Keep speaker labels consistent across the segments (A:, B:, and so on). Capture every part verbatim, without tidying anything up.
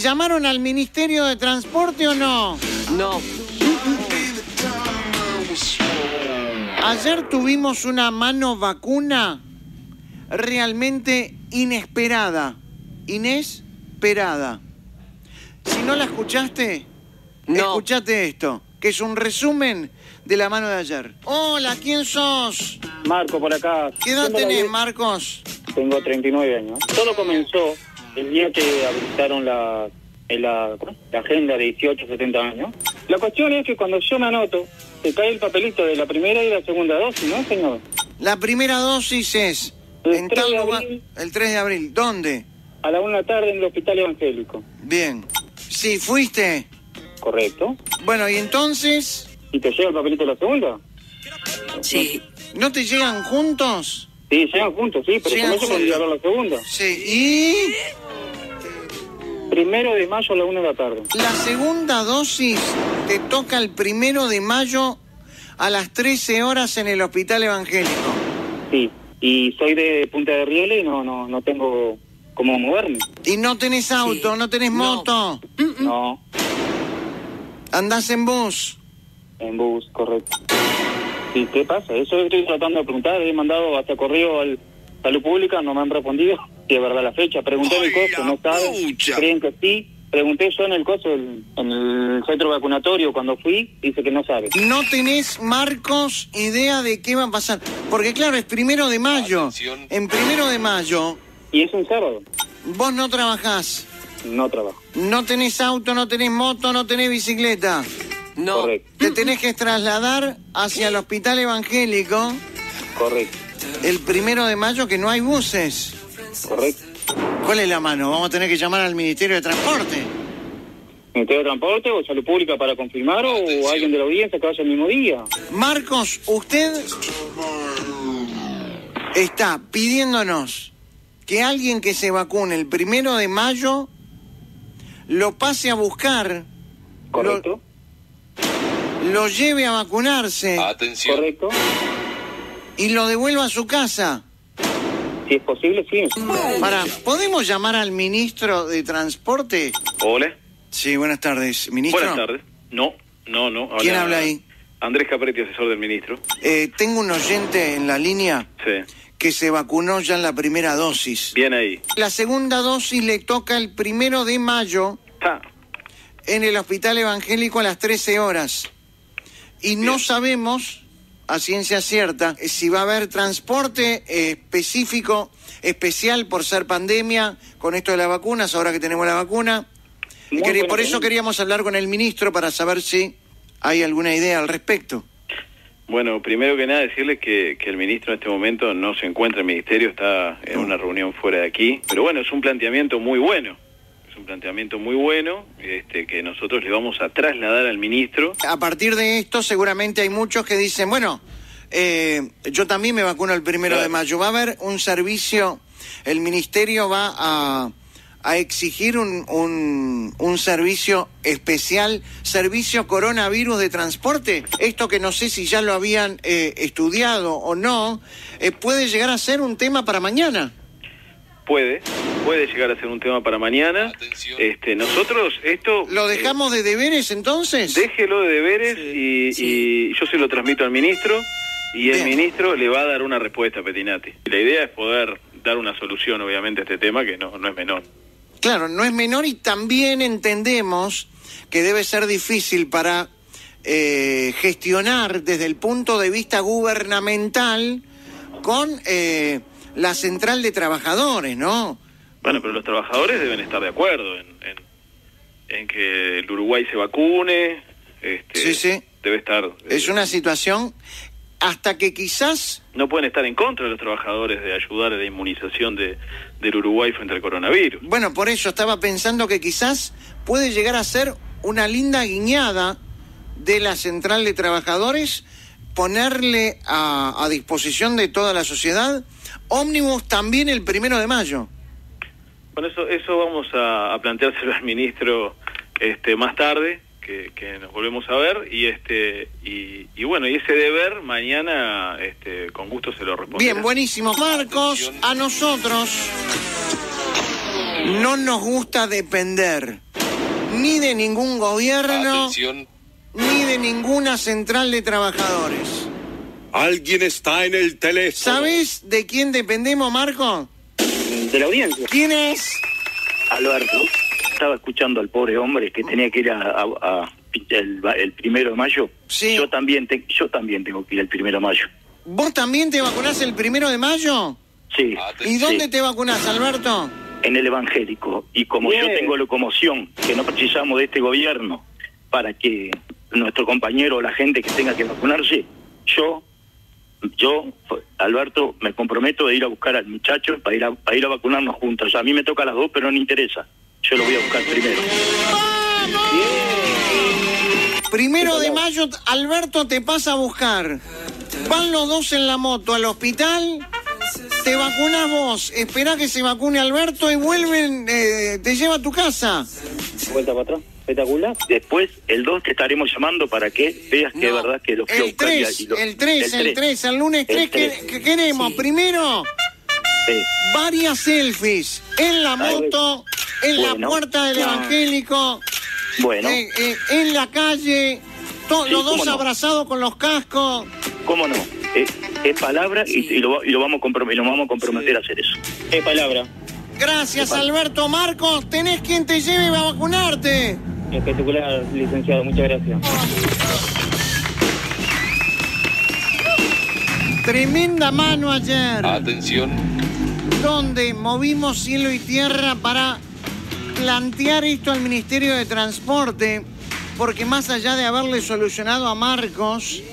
A: ¿llamaron al Ministerio de Transporte o no?
B: No.
A: Ayer tuvimos una mano vacuna realmente inesperada. Inesperada. Si no la escuchaste,
B: No.
A: escuchate esto, que es un resumen de la mano de ayer. Hola, ¿quién sos?
C: Marco, por acá.
A: ¿Qué edad
C: Tengo la
A: tenés,
C: die-
A: Marcos?
C: Tengo treinta y nueve años. Todo comenzó el día que habilitaron la, en la, la agenda de dieciocho a setenta años. La cuestión es que cuando yo me anoto, te cae el papelito de la primera y la segunda dosis, ¿no, señor?
A: La primera dosis es
C: El
A: en
C: tres
A: tal
C: de
A: lugar,
C: abril.
A: el tres de abril. ¿Dónde?
C: A la una de la tarde en el Hospital Evangélico.
A: Bien. Sí, fuiste.
C: Correcto.
A: Bueno, y entonces,
C: ¿Y te llega el papelito de la segunda?
B: Sí.
A: ¿no te llegan juntos?
C: Sí, llegan juntos, sí, pero
A: Llegan
C: con eso
A: juntos.
C: llegaron la segunda.
A: Sí. ¿Y
C: Primero de mayo a la una de la tarde.
A: la segunda dosis te toca el primero de mayo a las trece horas en el Hospital Evangélico?
C: Sí. Y soy de Punta de Rieles y no, no, no tengo cómo moverme.
A: Y no tenés auto,
B: Sí.
A: no tenés
B: No.
A: moto,
C: No,
A: andás en bus.
C: en bus, correcto. ¿Y qué pasa? Eso estoy tratando de preguntar. He mandado hasta correo al Salud Pública, no me han respondido. Si es verdad la fecha. Pregunté en el costo, no saben. Creen que sí. Pregunté yo en el costo, en el centro vacunatorio, cuando fui, dice que no sabe.
A: No tenés, Marcos, idea de qué va a pasar. Porque claro, es primero de mayo.
D: Atención.
A: En primero de mayo,
C: Y es un sábado.
A: vos no trabajás.
C: No trabajo.
A: No tenés auto, no tenés moto, no tenés bicicleta.
B: No.
C: Correcto,
A: Te tenés que trasladar hacia el Hospital Evangélico
C: correcto,
A: el primero de mayo, que no hay buses.
C: correcto.
A: ¿Cuál es la mano? Vamos a tener que llamar al Ministerio de Transporte.
C: ¿Ministerio de Transporte o Salud Pública para confirmar o
D: Atención.
C: alguien de la audiencia que vaya el mismo día?
A: Marcos, usted está pidiéndonos que alguien que se vacune el primero de mayo lo pase a buscar,
C: Correcto,
A: lo lleve a vacunarse
D: Atención.
C: correcto.
A: y lo devuelva a su casa.
C: Si es posible, sí.
A: Para, ¿podemos llamar al ministro de Transporte?
E: Hola,
A: Sí, buenas tardes, ministro.
E: buenas tardes. No, no, no.
A: ¿Quién habla ahí?
E: Andrés Capretti, asesor del ministro.
A: Eh, tengo un oyente en la línea
E: Sí,
A: que se vacunó ya en la primera dosis.
E: bien ahí.
A: La segunda dosis le toca el primero de mayo
E: Ah,
A: en el Hospital Evangélico a las trece horas. Y no
E: Bien.
A: sabemos, a ciencia cierta, eh, si va a haber transporte eh, específico, especial por ser pandemia, con esto de las vacunas, ahora que tenemos la vacuna. Y
C: Muy
A: quería-
C: buena
A: por eso
C: pregunta.
A: queríamos hablar con el ministro para saber si hay alguna idea al respecto.
E: bueno, primero que nada decirles que, que el ministro en este momento no se encuentra en el ministerio, está en una reunión fuera de aquí. Pero bueno, es un planteamiento muy bueno. Es un planteamiento muy bueno este, que nosotros le vamos a trasladar al ministro.
A: A partir de esto, seguramente hay muchos que dicen, bueno, eh, yo también me vacuno el primero
E: Claro.
A: de mayo. Va a haber un servicio, el ministerio va a, a exigir un, un, un servicio especial, servicio coronavirus de transporte. Esto que no sé si ya lo habían eh, estudiado o no, eh, puede llegar a ser un tema para mañana.
E: Puede, puede llegar a ser un tema para mañana.
D: Atención.
E: Este, nosotros esto...
A: ¿Lo
E: eh,
A: dejamos de deberes entonces?
E: Déjelo de deberes y,
B: sí.
E: y yo se lo transmito al ministro y el
A: Bien.
E: ministro le va a dar una respuesta a Petinati. La idea es poder dar una solución, obviamente, a este tema que no, no es menor.
A: Claro, no es menor y también entendemos que debe ser difícil para eh, gestionar desde el punto de vista gubernamental con eh, la central de trabajadores, ¿no?
E: Bueno, pero los trabajadores deben estar de acuerdo en, en, en que el Uruguay se vacune. Este,
A: Sí, sí.
E: Debe estar...
A: Es
E: eh,
A: una situación hasta que quizás,
E: No pueden estar en contra de los trabajadores de ayudar a la inmunización de, del Uruguay frente al coronavirus.
A: bueno, por eso estaba pensando que quizás puede llegar a ser una linda guiñada de la central de trabajadores ponerle a, a disposición de toda la sociedad ómnibus también el primero de mayo.
E: Bueno, eso, eso vamos a, a planteárselo al ministro este, más tarde, que, que nos volvemos a ver, y este y, y bueno, y ese deber mañana este, con gusto se lo responderá.
A: Bien, buenísimo. Marcos, a nosotros no nos gusta depender. ni de ningún gobierno,
D: Atención.
A: ni de ninguna central de trabajadores.
F: Alguien está en el teléfono.
A: ¿Sabés de quién dependemos, Marco?
C: De la audiencia.
A: ¿Quién es?
C: Alberto. Estaba escuchando al pobre hombre que tenía que ir a, a, a el, el primero de mayo.
A: Sí.
C: Yo también, te, yo también tengo que ir el primero de mayo.
A: ¿Vos también te vacunás el primero de mayo?
C: Sí.
A: ¿Y dónde
C: sí.
A: te vacunás, Alberto?
C: En el evangélico. Y como
A: Bien.
C: yo tengo locomoción, que no precisamos de este gobierno para que nuestro compañero o la gente que tenga que vacunarse, yo, yo, Alberto, me comprometo de ir a buscar al muchacho para ir a, para ir a vacunarnos juntos. O sea, a mí me toca a las dos, pero no me interesa. Yo lo voy a buscar primero.
A: Primero de mayo, Alberto te pasa a buscar. Van los dos en la moto al hospital, te vacunás vos, esperá que se vacune Alberto y vuelven, eh, te lleva a tu casa.
C: Vuelta para atrás. Espectacular. Después, el dos te estaremos llamando para que veas que es
A: No,
C: verdad que lo fui a
A: el
C: buscar y-
A: tres,
C: y lo-
A: el tres, el tres, el lunes
C: El
A: tres, que,
C: tres.
A: que queremos, primero,
C: Sí.
A: varias selfies en la moto, en la
C: Bueno.
A: puerta del
C: No.
A: evangélico,
C: Bueno,
A: eh, eh, en la calle, to-
C: Sí,
A: los dos
C: cómo no.
A: abrazados con los cascos.
C: ¿cómo no? Es, es palabra y, y lo, y lo vamos a comprometer, nos vamos a comprometer a hacer eso. Es palabra.
A: Gracias, Alberto. Marcos, tenés quien te lleve a vacunarte.
C: Espectacular, licenciado, muchas gracias.
A: Tremenda mano ayer,
D: Atención.
A: donde movimos cielo y tierra para plantear esto al Ministerio de Transporte, porque más allá de haberle solucionado a Marcos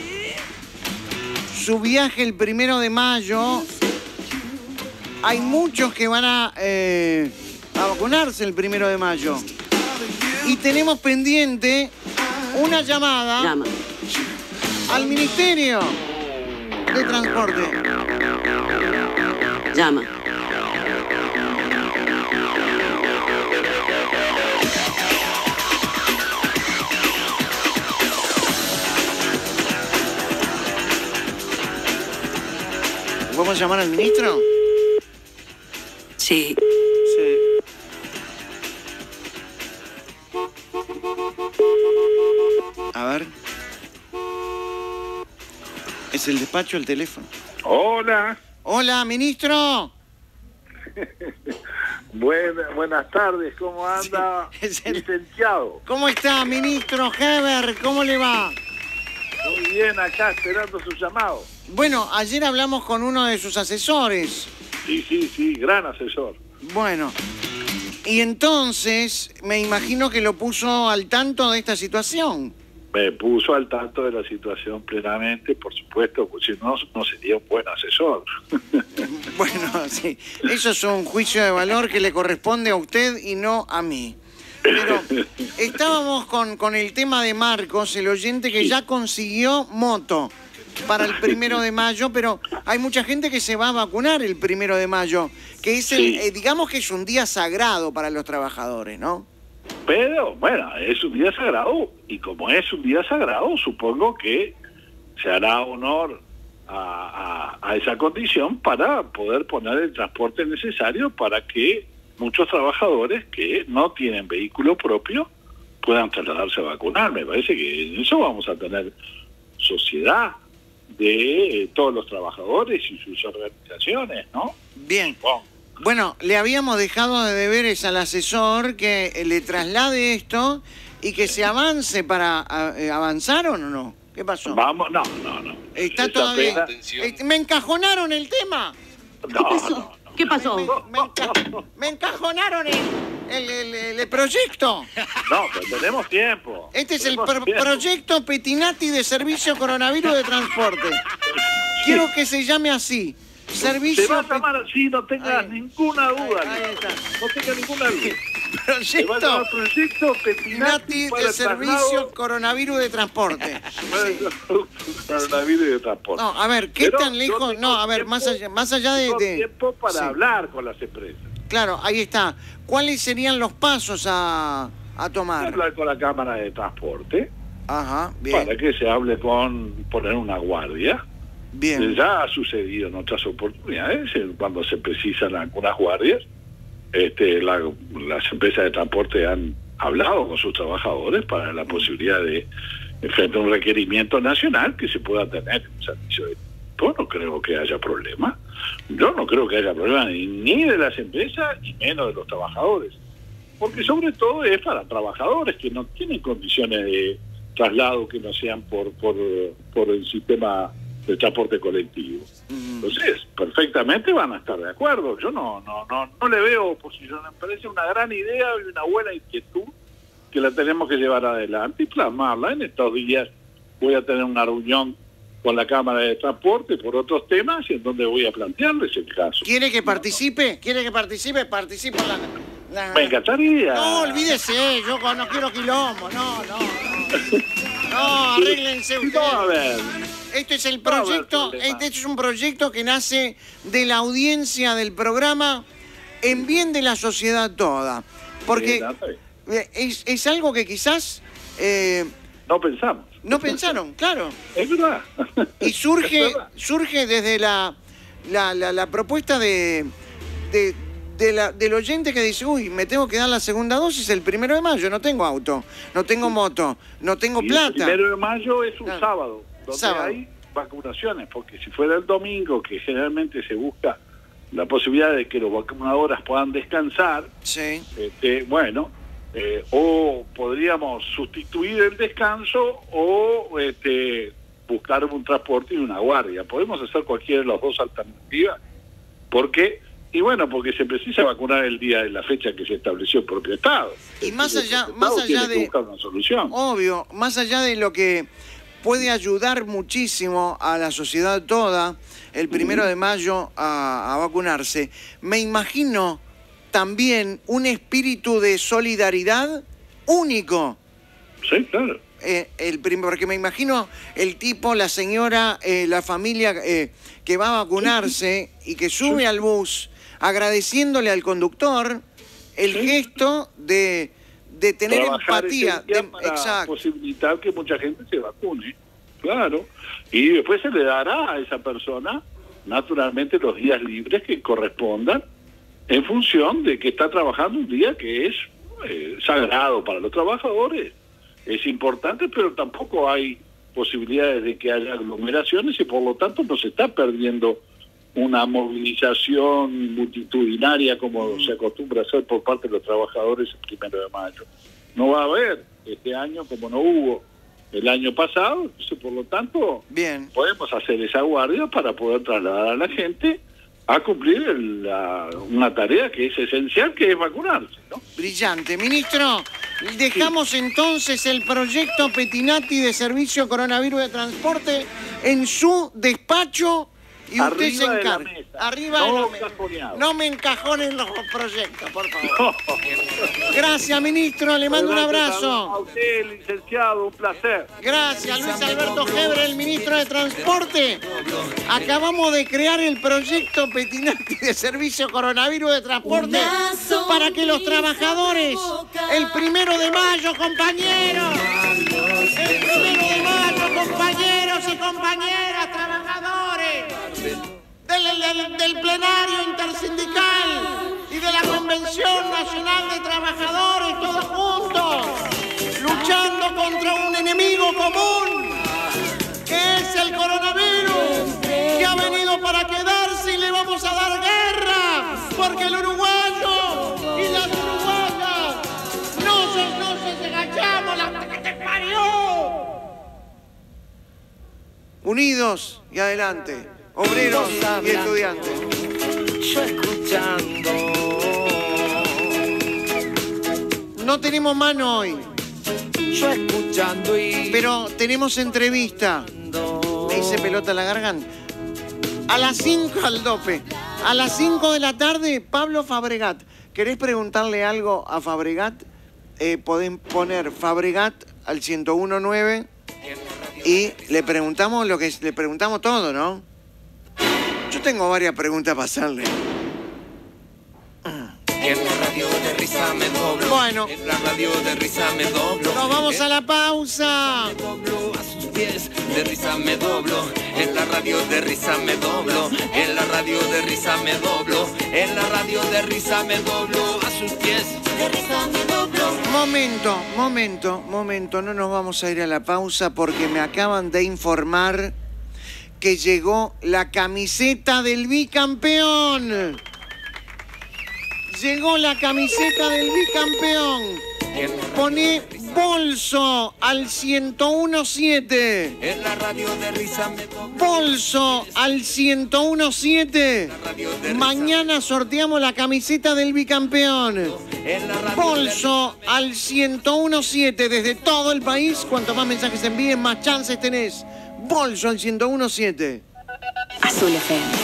A: su viaje el primero de mayo, hay muchos que van a, eh, a vacunarse el primero de mayo. Y tenemos pendiente una llamada
B: Llama.
A: al Ministerio de Transporte.
B: Llama.
A: ¿Vamos a llamar al ministro?
B: Sí.
A: Sí. A ver. Es el despacho, el teléfono.
G: Hola,
A: Hola, ministro.
G: buena- buenas tardes, ¿cómo anda,
A: Sí, es el-
G: licenciado?
A: ¿Cómo está, ministro Heber? ¿Cómo le va?
G: Muy bien, acá esperando su llamado.
A: Bueno, ayer hablamos con uno de sus asesores.
G: Sí, sí, sí, gran asesor.
A: Bueno, y entonces me imagino que lo puso al tanto de esta situación.
G: Me puso al tanto de la situación plenamente, por supuesto, porque si no, no sería un buen asesor.
A: Bueno, sí, eso es un juicio de valor que le corresponde a usted y no a mí. Pero estábamos con, con el tema de Marcos, el oyente que ya consiguió moto para el primero de mayo, pero hay mucha gente que se va a vacunar el primero de mayo, que es el,
G: Sí.
A: eh, digamos que es un día sagrado para los trabajadores, ¿no?
G: Pero, bueno, es un día sagrado, y como es un día sagrado, supongo que se hará honor a, a- a esa condición para poder poner el transporte necesario para que muchos trabajadores que no tienen vehículo propio puedan trasladarse a vacunar. Me parece que en eso vamos a tener sociedad de eh, todos los trabajadores y sus organizaciones, ¿no?
A: Bien.
G: Bueno,
A: Bueno, le habíamos dejado de deberes al asesor que eh, le traslade esto y que se avance para... a- eh, ¿Avanzaron o no? ¿Qué pasó?
G: vamos, no, no, no.
A: Está
G: Esta
A: todavía...
G: pena-
D: Atención.
A: Eh, ¿Me encajonaron el tema?
G: no, no, no.
B: ¿Qué pasó?
A: Me, me enca- me encajonaron el, el- el- el- el proyecto.
G: No, pero tenemos tiempo.
A: Este es el
G: Tenemos
A: pro-
G: tiempo.
A: proyecto Petinati de Servicio Coronavirus de Transporte. Quiero que se llame así. Servicio...
G: Se va a
A: Pe-
G: llamar así, no tengas
A: Ahí.
G: ninguna duda.
A: Ahí, ahí está.
G: No tengas ninguna duda. Se va a
A: Proyecto
G: llamar Proyecto
A: Petinati
G: Petinati para
A: de
G: el
A: Servicio
G: traslado
A: Coronavirus de Transporte.
G: para el coronavirus de transporte.
A: No, a ver, ¿qué
G: Pero
A: tan
G: yo
A: lejos?
G: tengo
A: No, a ver,
G: tiempo-
A: más allá, más allá de...
G: tengo
A: de-
G: tiempo para
A: Sí.
G: hablar con las empresas.
A: Claro, ahí está. ¿Cuáles serían los pasos a, a tomar?
G: Hablar con la Cámara de Transporte
A: Ajá, bien,
G: para que se hable con poner una guardia.
A: bien.
G: Ya ha sucedido en otras oportunidades, eh, cuando se precisan algunas guardias, este, la- las empresas de transporte han, hablado con sus trabajadores para la posibilidad de, frente a un requerimiento nacional, que se pueda tener un servicio de... Yo no creo que haya problema. Yo no creo que haya problema ni, ni de las empresas, ni menos de los trabajadores. Porque sobre todo es para trabajadores que no tienen condiciones de traslado que no sean por, por, por el sistema de transporte colectivo. Entonces, perfectamente van a estar de acuerdo. Yo no no no no le veo oposición. Me parece una gran idea y una buena inquietud que la tenemos que llevar adelante y plasmarla. En estos días voy a tener una reunión con la Cámara de Transporte por otros temas y en donde voy a plantearles el caso.
A: ¿Quiere que participe? ¿Quiere que participe? Participo en la... la...
G: Me encantaría.
A: No, olvídese, yo no quiero quilombo, no, no. No, arréglense ustedes.
G: No, a ver.
A: Este es el proyecto, este es un proyecto que nace de la audiencia del programa en bien de la sociedad toda. Porque es, es algo que quizás... Eh,
G: no pensamos.
A: No pensaron, claro.
G: Es verdad.
A: Y surge, surge desde la, la, la, la propuesta de, de, de la, del oyente que dice, uy, me tengo que dar la segunda dosis el primero de mayo, no tengo auto, no tengo moto, no tengo
G: y
A: plata.
G: El primero de mayo es un
A: ah,
G: sábado, donde
A: sábado.
G: hay vacunaciones, porque si fuera el domingo, que generalmente se busca la posibilidad de que los vacunadores puedan descansar,
A: sí.
G: este, bueno... Eh, o podríamos sustituir el descanso o este, buscar un transporte y una guardia. Podemos hacer cualquiera de las dos alternativas. ¿Por qué? Y bueno, porque se precisa vacunar el día de la fecha que se estableció el propio Estado.
A: Y más allá,
G: el
A: más allá de...
G: buscar una solución.
A: Obvio, más allá de lo que puede ayudar muchísimo a la sociedad toda el primero de mayo a, a vacunarse, me imagino... también un espíritu de solidaridad único.
G: Sí, claro.
A: Eh, el primero, porque me imagino el tipo, la señora, eh, la familia eh, que va a vacunarse sí. y que sube sí. al bus agradeciéndole al conductor el sí. gesto de, de tener
G: trabajar
A: empatía.
G: De,
A: para exacto.
G: posibilitar que mucha gente se vacune. Claro. Y después se le dará a esa persona, naturalmente, los días libres que correspondan en función de que está trabajando un día que es eh, sagrado para los trabajadores. Es importante, pero tampoco hay posibilidades de que haya aglomeraciones y por lo tanto no se está perdiendo una movilización multitudinaria como mm. se acostumbra a hacer por parte de los trabajadores el primero de mayo. No va a haber este año como no hubo el año pasado, entonces por lo tanto
A: Bien.
G: podemos hacer esa guardia para poder trasladar a la gente a cumplir el, la, una tarea que es esencial, que es vacunarse, ¿no?
A: Brillante. Ministro, dejamos sí. entonces el proyecto Pettinati de Servicio Coronavirus de Transporte en su despacho y
G: arriba
A: usted se encarga.
G: De la mesa.
A: Arriba
G: no
A: de la mesa. No me encajonen los proyectos, por favor. No. Gracias, ministro. Le mando un abrazo.
G: A usted, licenciado, un placer.
A: Gracias, Luis Alberto Gebre, el ministro de Transporte. Acabamos de crear el proyecto Pettinati de Servicio Coronavirus de Transporte para que los trabajadores, el primero de mayo, compañeros, el primero de mayo, compañeros y compañeras, trabajadores, del, del, del plenario intersindical y de la Convención Nacional de Trabajadores, todos juntos, luchando contra un enemigo común, que es el coronavirus, que ha venido para quedarse y le vamos a dar guerra, porque el uruguayo y las uruguayas no se, no se agachamos, la que te parió. Unidos y adelante, obreros y estudiantes.
B: Yo escuchando.
A: No tenemos mano hoy.
B: Yo escuchando y...
A: Pero tenemos entrevista. Me hice pelota en la garganta. A las cinco al dope. A las cinco de la tarde, Pablo Fabregat. ¿Querés preguntarle algo a Fabregat? Eh, podés poner Fabregat al ciento uno punto nueve y le preguntamos lo que le preguntamos todo, ¿no? Yo tengo varias preguntas para hacerle.
B: En la radio de risa me doblo.
A: Bueno.
B: En la radio de risa me doblo.
A: Nos vamos a la pausa.
B: pies de risa me doblo, en la radio de risa me doblo, en la radio de risa me doblo, en la radio de risa me doblo, a sus pies de risa me doblo.
A: Momento, momento, momento, no nos vamos a ir a la pausa porque me acaban de informar que llegó la camiseta del bicampeón. Llegó la camiseta del bicampeón. Poné bolso al ciento uno punto siete.
B: En la radio de risa me doblo.
A: Bolso al ciento uno punto siete. Mañana sorteamos la camiseta del bicampeón. Bolso al ciento uno punto siete desde todo el país. Cuanto más mensajes envíen, más chances tenés. Bolso al ciento uno punto siete.
D: Azul F M.